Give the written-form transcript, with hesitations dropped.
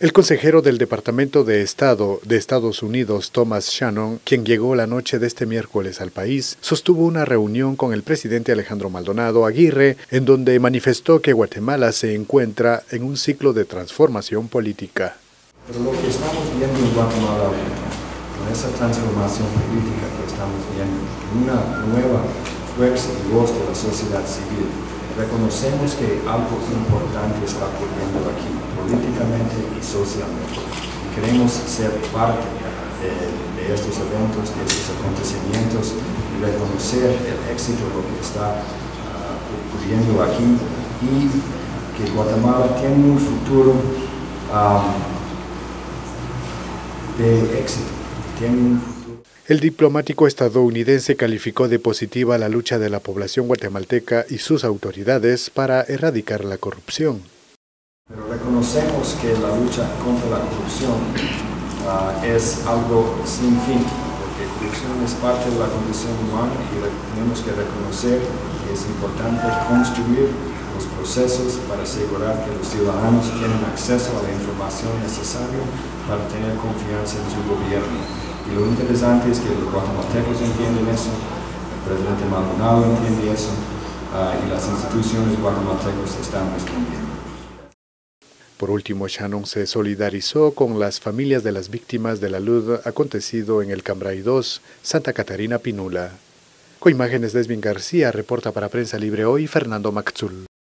El consejero del Departamento de Estado de Estados Unidos, Thomas Shannon, quien llegó la noche de este miércoles al país, sostuvo una reunión con el presidente Alejandro Maldonado Aguirre, en donde manifestó que Guatemala se encuentra en un ciclo de transformación política. Pero lo que estamos viendo en Guatemala ahorita, con esa transformación política que estamos viendo, una nueva fuerza y voz de la sociedad civil, reconocemos que algo importante está ocurriendo aquí, políticamente y socialmente. Y queremos ser parte de estos eventos, de estos acontecimientos, y reconocer el éxito de lo que está ocurriendo aquí, y que Guatemala tiene un futuro de éxito, tiene un futuro. El diplomático estadounidense calificó de positiva la lucha de la población guatemalteca y sus autoridades para erradicar la corrupción. Pero reconocemos que la lucha contra la corrupción es algo sin fin, porque corrupción es parte de la condición humana y tenemos que reconocer que es importante construir los procesos para asegurar que los ciudadanos tienen acceso a la información necesaria para tener confianza en su gobierno. Y lo interesante es que los guatemaltecos entienden eso, el presidente Maldonado entiende eso, y las instituciones guatemaltecas están respondiendo. Por último, Shannon se solidarizó con las familias de las víctimas del alud acontecido en el Cambrai 2, Santa Catarina Pinula. Con imágenes de Esvin García, reporta para Prensa Libre Hoy Fernando Maxul.